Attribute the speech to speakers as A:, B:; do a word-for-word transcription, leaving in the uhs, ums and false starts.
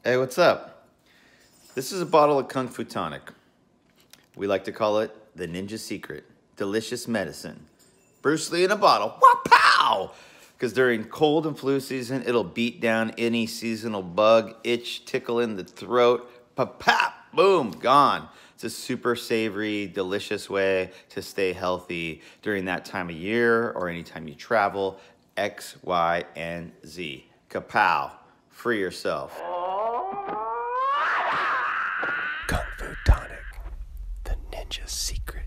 A: Hey, what's up? This is a bottle of Kung Fu Tonic. We like to call it the Ninja Secret. Delicious medicine. Bruce Lee in a bottle. Wha-pow! Because during cold and flu season, it'll beat down any seasonal bug, itch, tickle in the throat. Pa-pap! Boom! Gone. It's a super savory, delicious way to stay healthy during that time of year or anytime you travel. X, Y, and Z. Kapow! Free yourself.
B: Kung Fu Tonic, the Ninja Secret.